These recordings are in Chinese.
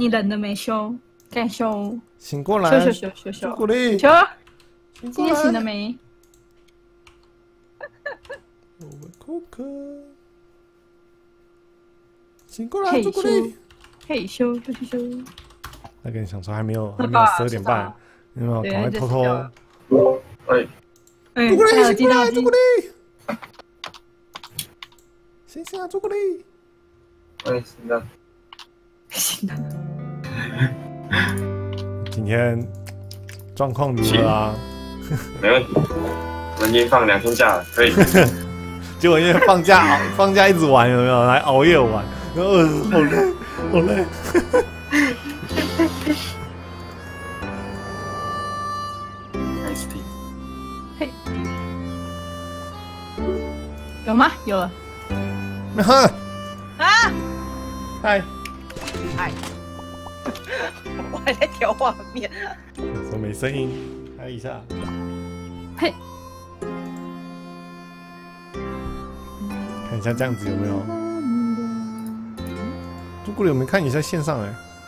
你冷了没修？该修。 醒过来！ 修。 朱古力， 修。今天醒了没？ 我们口渴。醒过来，朱古力。 嘿修。 那跟你想说还没有12点半，有没有？赶快偷偷。朱古力，醒过来，朱古力。醒啊，朱古力。 醒了。 今天状况如何啊？ 没问题，人家放2天假了，可以。 结果因为放假一直玩，有没有？还熬夜玩，然后好累。 开始听。 嘿，有吗？有了。 啊！ 嗨。 我还在调画面。 怎么没声音？开一下。 嘿。 看一下这样子有没有？朱古力，我没看你在线上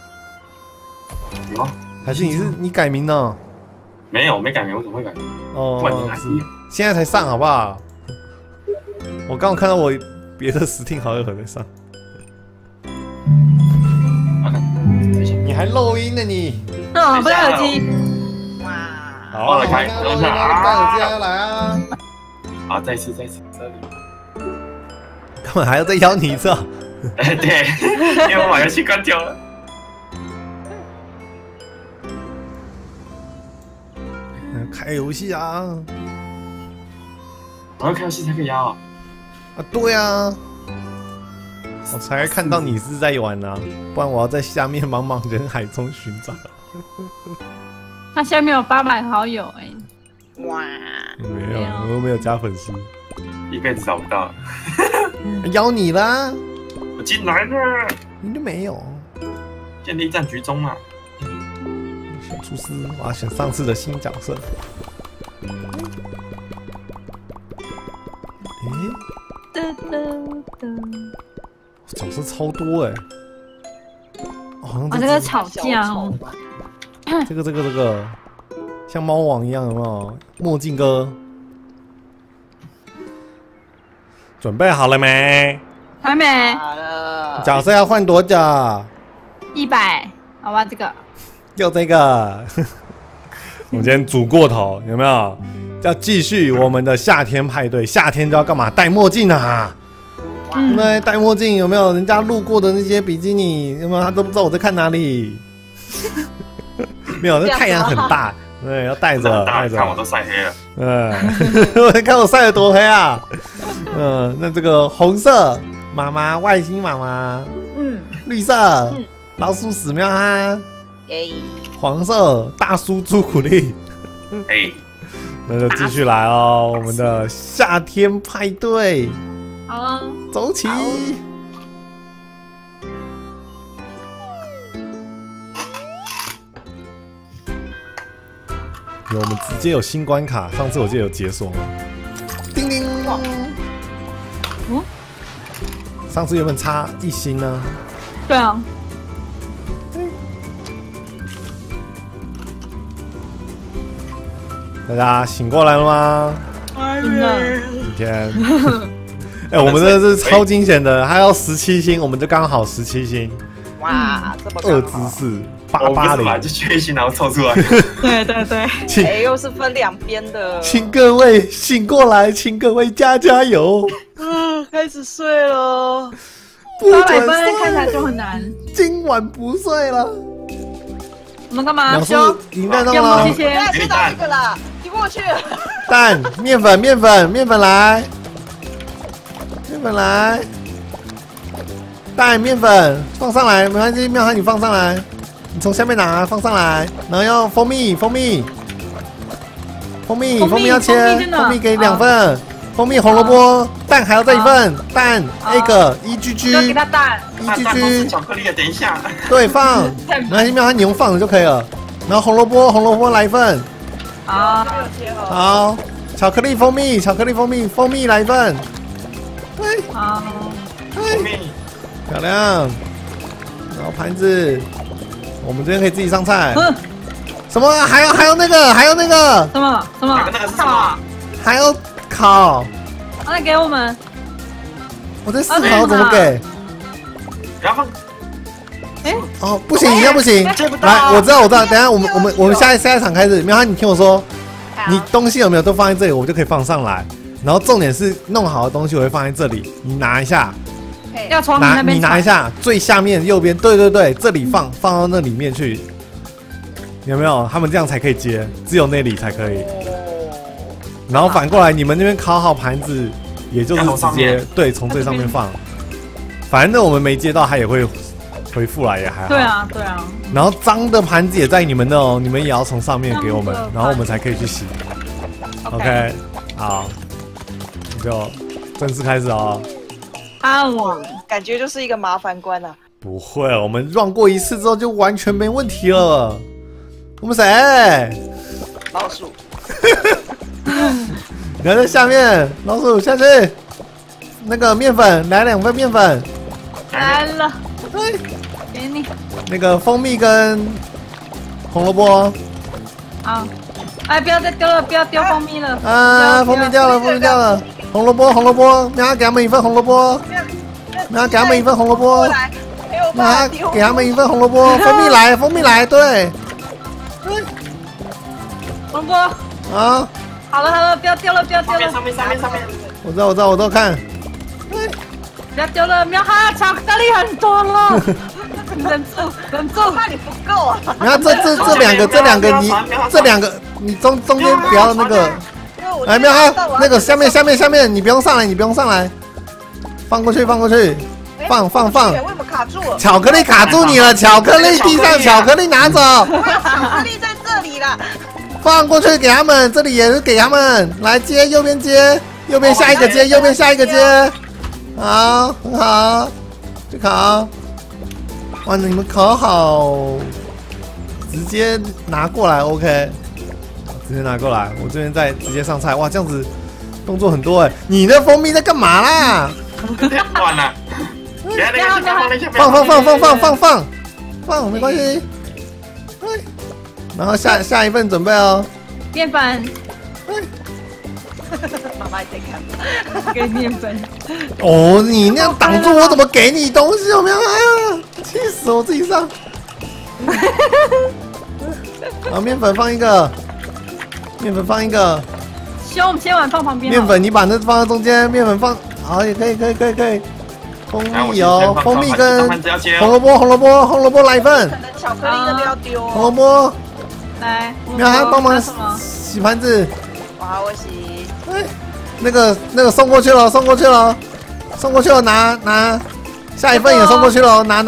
有？ 还是你改名呢？ 没有，没改名，我怎么会改名？ 哦，现在才上好不好？我刚刚看到我别的Steam好友在上。你还漏音呢你？ 不戴耳机。 哇！ 好，开，等一下戴耳机来啊！ 好，再次这里。 干嘛还要再邀你一次？ 对，因为我把游戏关掉了。 开游戏啊！ 我要开游戏才可以邀啊！ 对啊，我才看到你是在玩啊，不然我要在下面茫茫人海中寻找。 他下面有800好友哇！ 没有，我又没有加粉丝， 一辈子找不到。 邀你啦！ 我进来了， 你都没有。 建立战局中嘛。 选厨师，我要选上次的新角色。角色超多好像这个吵架哦。 这个，像猫王一样，有没有？墨镜哥，准备好了没？ 还没。 好了。 角色要换多久 ？100，好吧，这个。 就这个。我们今天煮过头，有没有？要继续我们的夏天派对，夏天就要干嘛？戴墨镜啊！那戴墨镜有没有？人家路过的那些比基尼，有没有？他都不知道我在看哪里。没有，那太阳很大，对，要戴着。 看我都晒黑了。 我看我晒得多黑啊！那这个红色妈妈，外星妈妈，绿色老鼠屎喵哈，黄色大叔朱古力。那就继续来哦，我们的夏天派对。 好啊， 走起！我们直接有新关卡，上次我记得有解锁吗？叮叮！上次原本差1星呢。 对啊。 大家醒过来了吗？ 真的。 今天，我们这是超惊险的，还要17星，我们就刚好17星。 哇，这么 2之4 880， 就缺1星然后凑出来。 对。 又是分2边的。 请各位醒过来，请各位加油。 开始睡了。 800分看起来就很难。 今晚不睡了。 我们干嘛？ 修银蛋到了。 先到一个啦，你过去。 蛋，面粉来。面粉来。蛋，面粉放上来，没关系，妙涵你放上来。你从下面拿，放上来，然后要蜂蜜要切，蜂蜜给2份，蜂蜜红萝卜，蛋还要再1份，蛋 egg 1GG， 给他蛋 1GG， 巧克力的，等一下， 对，放，没关系，妙涵你用放的就可以了，然后红萝卜来1份，好，巧克力蜂蜜来1份，对， 好， 漂亮，然后盘子。 我们这边可以自己上菜。 嗯， 什么？还有那个， 什么？ 那个是什么？ 还要烤。 那给我们。 我在思考怎么给。 然后哦，不行，这样不行。来，我知道。等一下我们下一场开始。苗涵，你听我说，你东西有没有都放在这里，我就可以放上来。然后重点是弄好的东西我会放在这里，你拿一下。 要从你那边。 你拿一下，最下面右边，对，这里放到那里面去。有没有？他们这样才可以接，只有那里才可以。然后反过来，你们那边烤好盘子，也就是直接对从最上面放。反正我们没接到，他也会回复来，也还好。 对啊。 然后脏的盘子也在你们那哦，你们也要从上面给我们，然后我们才可以去洗。OK， 好，就正式开始哦。 我感觉就是一个麻烦关啊。 不会，我们 run 过一次之后就完全没问题了。我们谁？ 老鼠。 你要在下面，老鼠下去。那个面粉，来2份面粉。 来了， 对， 给你。 那个蜂蜜跟红萝卜。 好，哎，不要再丢了，不要丢蜂蜜了。 啊，蜂蜜掉了。红萝卜，苗涵给他们1份红萝卜。苗涵给他们1份红萝卜。苗涵给他们1份红萝卜。蜂蜜来，对。 红萝卜。 啊。 好了，不要丢了。 上面。 我知道，我都看。 不要丢了，苗涵，巧克力很多了。忍住， 怕你不够啊！ 你看这两个，你中间不要那个。哎，苗涵，那个下面，你不用上来，放过去，放。 为什么卡住了？ 巧克力卡住你了，巧克力地上，巧克力拿走。 巧克力在这里了。 放过去给他们，这里也是给他们，来接右边接，右边下一个接，好，很好，去烤。哇，你们烤好，直接拿过来 ，OK， 直接拿过来，我这边再直接上菜。哇，这样子动作很多哎，你的蜂蜜在干嘛啦？ 乱了， 放，没关系。然后下一份准备哦。 面粉。 妈妈在看。 给面粉。 哦，你那样挡住我，怎么给你东西？有没有？哎呀，气死我自己上。好，面粉放一个。 先碗放旁边。 面粉你把那放在中间，面粉放好也可以。蜂蜜油，蜂蜜跟红萝卜来1份。 巧克力的不要丢。 红萝卜。 来， 苗涵帮忙洗盘子。 好，我洗。 那个送过去了，拿，下一份也送过去了，拿，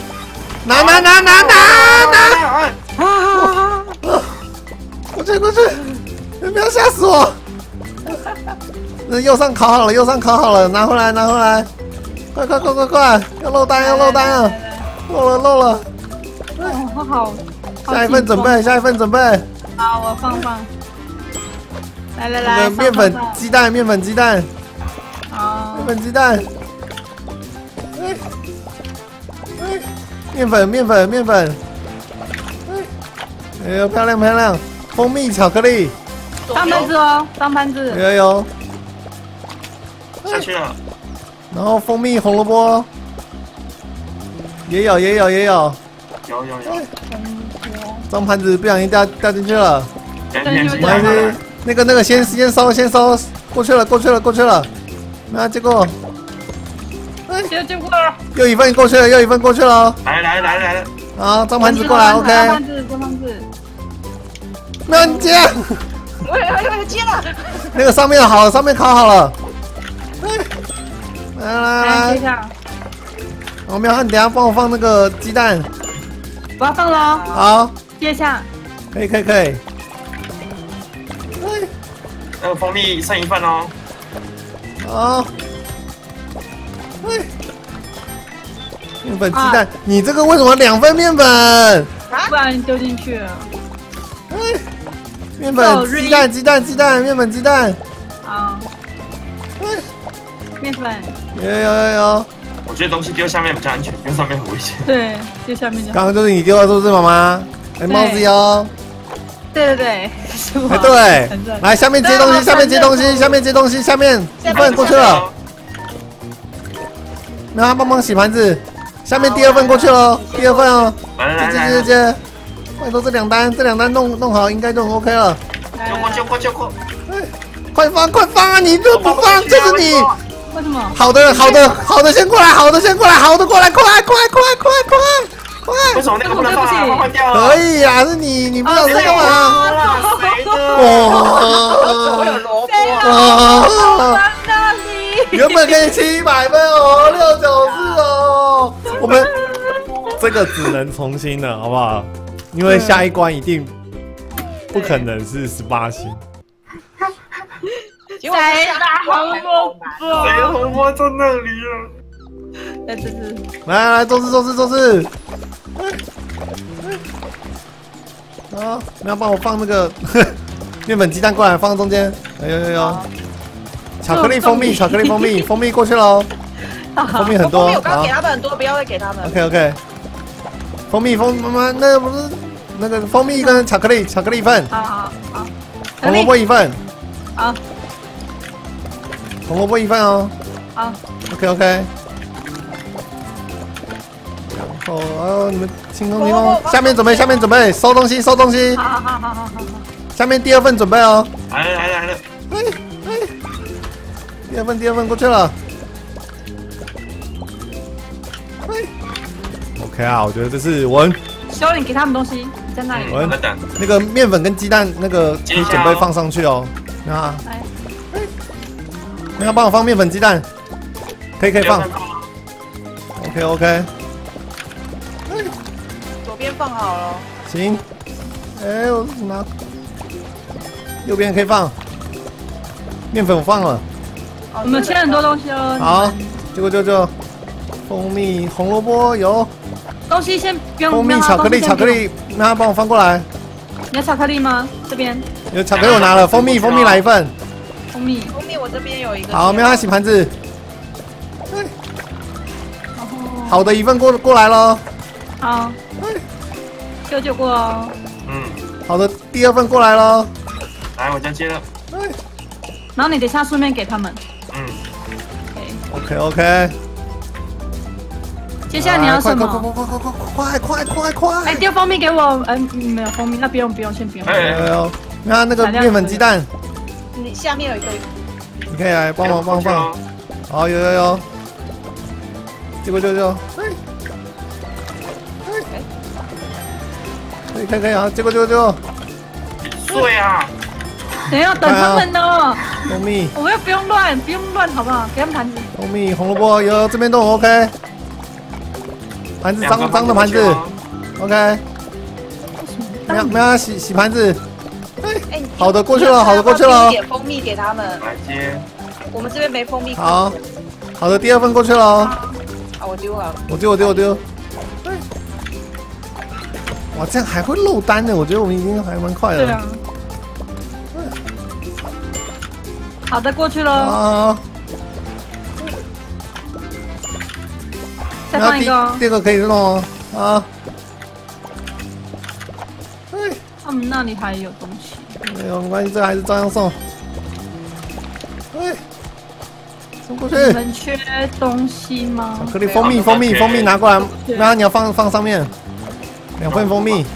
过去，不要吓死我！那右上烤好了，拿回来，快，要漏单了，漏了。 哦，好。 下一份准备。 好，我放。来， 那个面粉鸡蛋。 好。 面粉鸡蛋。面粉。哎呦，漂亮！蜂蜜巧克力。 当盘子。 有。 下去了。 然后蜂蜜红萝卜。也有。 有。 装盘子不小心掉进去了。 没关系。那个先收，过去了。那结果， 结果又一份过去了。 来。 好，装盘子过来 ，OK。 装盘子。 没有你接。 我接了。 那个上面烤好了。来。 接下。 苗涵，你等下帮我放那个鸡蛋。 我要放了。 好。 接下。 可以。 那个蜂蜜剩1份哦。 好。面粉鸡蛋，你这个为什么2份面粉？ 不然丢进去了。 面粉鸡蛋，面粉鸡蛋。 好。面粉。 有。 我觉得东西丢下面比较安全，丢上面很危险。 对，丢下面就好。 刚刚就是你丢的，是不是妈妈？哎，帽子哟。 对对对，是我。 哎，对，来下面接东西，下面接东西，下面接东西，下面一份过去了。那他帮忙洗盘子，下面第二份过去了，第二份哦。接。拜托这两单弄好，应该就很 OK 了。 就过。 快放啊！你就不放，就是你。 为什么？ 好的先过来，好的过来，快！ 为什么那个不能放啊？换掉了。 可以啊，是你不知道在干嘛？ 谁的？ 我有萝卜。 原本可以700分哦，694哦。我们这个只能重新了，好不好？因为下一关一定不可能是18星。 谁拿红萝卜？ 谁的红萝卜在那里啊？ 在这是。 来，做事。啊！你要帮我放那个面粉鸡蛋过来，放中间。有。巧克力蜂蜜过去喽。蜂蜜很多。 蜂蜜我刚给他们很多，不要再给他们。 OK。蜂蜜妈妈，那不是那个蜂蜜跟巧克力一份。 好。 红萝卜一份。 好。 红萝卜一份哦。 好。 OK。然后你们清空，下面准备收东西。 好。 下面第二份准备哦。 来了。 第二份过去了。OK 啊，我觉得这是文。 修你给他们东西，你在那里。 文，那个面粉跟鸡蛋那个可以准备放上去哦。啊。你要帮我放面粉鸡蛋，可以放。OK。 左边放好了。 行。哎，我拿。右边可以放。面粉我放了。 我们切很多东西哦。 好，结果就蜂蜜、红萝卜有。 东西先不用。 蜂蜜、巧克力，那他帮我放过来。 你要巧克力吗？这边。 有巧克力我拿了，蜂蜜来一份。 蜂蜜我这边有一个。 好，没有他洗盘子。好的一份过来咯。 好。就过哦。 好的，第二份过来咯。 来，我先接了。 然后你等一下顺便给他们。 OK。 接下来你要什么？ 快！ 哎，丢蜂蜜给我。没有蜂蜜，那不用，先不用。 有。那个面粉鸡蛋。 你下面有一个。 你可以来帮我放。好，有。结果就。可以啊！结果就。 对啊。 等一下，等他们呢。 蜂蜜。 我们不用乱，好不好？给他们盘子。 蜂蜜、红萝卜有，这边都 OK。盘子脏的盘子 ，OK。没有洗盘子。好的过去了。 点蜂蜜给他们。 来接。 我们这边没蜂蜜。 好的，第二份过去了。 好，我丢了。 我丢。哇，这样还会漏单呢？我觉得我们已经还蛮快的。 对啊。好的，过去了。 好。 再放一个。 第二个可以弄哦。啊。 他们那里还有东西。 没有关系，这还是照样送。送过去。 你们缺东西吗？ 巧克力、蜂蜜拿过来。那你要放上面。2份蜂蜜。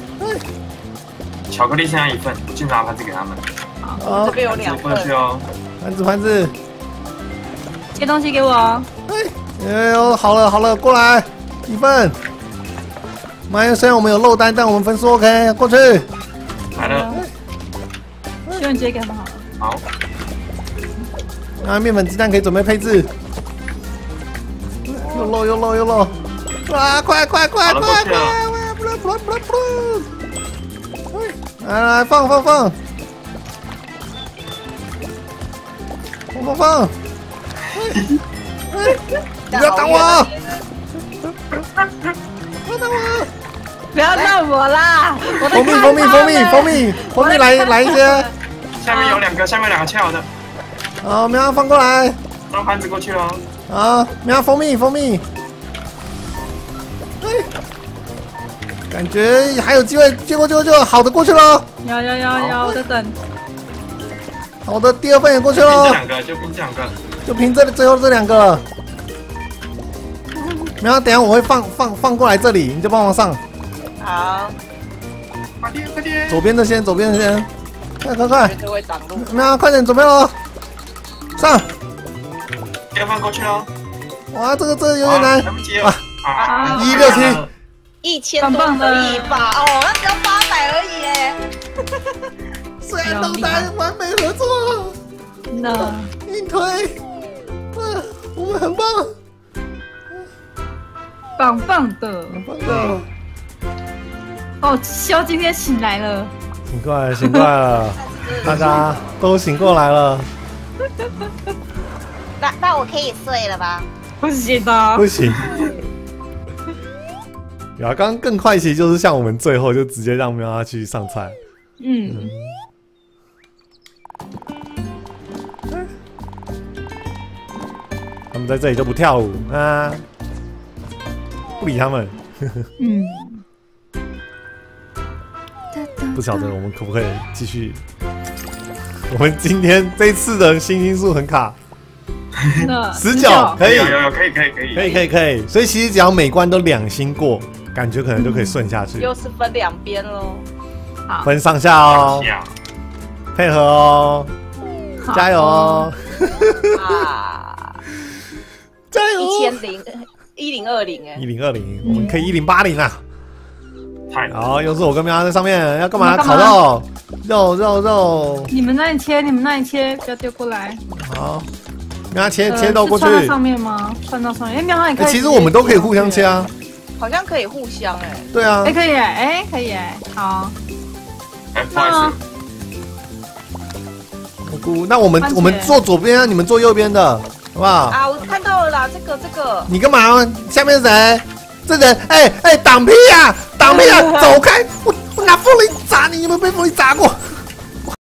巧克力剩下1份，去拿盘子给他们。 好，这边有2份。 盘子。 切东西给我。 好了，过来1份。虽然我们有漏单，但我们分数 OK， 过去。 来了。 希望你直接给他们好了。 好。 面粉鸡蛋可以准备配置。又漏。啊！快！来放！放！不要挡我！ 不要弄我啦！ 蜂蜜来一些。 下面有2个，切好的。 好，我们要放过来。 装盘子过去喽。 啊，喵，蜂蜜，哎，感觉还有机会，结果好的过去了。 要，我在等。 好的，第2份也过去这了。 两个就拼这2个， 就凭最后这2个了。然后等一下我会放过来这里，你就帮忙上。 好， 快点！ 左边的先，快！ 就会挡路。 喵，快点准备了，上！ 第2份过去了。 哇，这个有点难来不及了啊 ！167， 1000多可以吧？哦，那只要800而已耶。 虽然都难，完美合作， 那硬推，我们很棒， 棒的。哦，肖今天醒来了。 醒过来了，大家都醒过来了。 那我可以睡了吧？ 不行的， 不行。然后刚刚更快，其实就是像我们最后就直接让喵去上菜。他们在这里就不跳舞啊，不理他们。不晓得我们可不可以继续？我们今天这次的星星数很卡，19可以，可以。所以其实只要每关都2星过，感觉可能就可以顺下去。 又是分2边喽。 好， 分上下哦，配合哦，加油哦！加油 ！1020哎 ，1020，我们可以1080啊！好，又是我跟喵在上面，要干嘛？ 干嘛烤肉。 你们那里切，不要丢过来。 好，喵切到过去。 放到上面吗？放到上面。喵那里可以。 其实我们都可以互相切啊。 好像可以互相哎。 对啊。 可以可以好。 不好意思。那我们坐左边啊，你们坐右边的，好不好？ 啊，我看到了啦，这个。 你干嘛？下面谁？这人，挡屁啊！走开！我拿风铃砸你，有没有被风铃砸过？